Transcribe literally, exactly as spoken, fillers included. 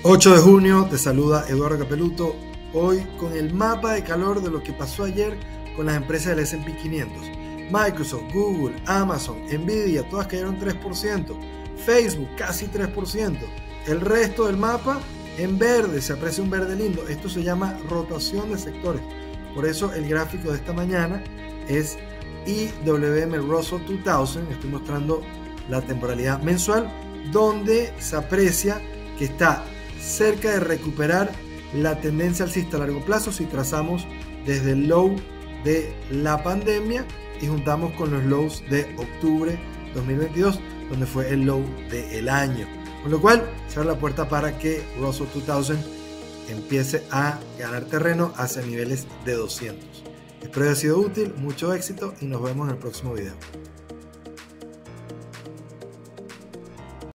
ocho de junio, te saluda Eduardo Capeluto, hoy con el mapa de calor de lo que pasó ayer con las empresas del ese and pe quinientos. Microsoft, Google, Amazon, Nvidia, todas cayeron tres por ciento, Facebook casi tres por ciento, el resto del mapa en verde, se aprecia un verde lindo. Esto se llama rotación de sectores, por eso el gráfico de esta mañana es I W M Russell dos mil, estoy mostrando la temporalidad mensual, donde se aprecia que está cerca de recuperar la tendencia alcista a largo plazo si trazamos desde el low de la pandemia y juntamos con los lows de octubre dos mil veintidós, donde fue el low del año, con lo cual se abre la puerta para que Russell dos mil empiece a ganar terreno hacia niveles de doscientos. Espero que haya sido útil, mucho éxito y nos vemos en el próximo video.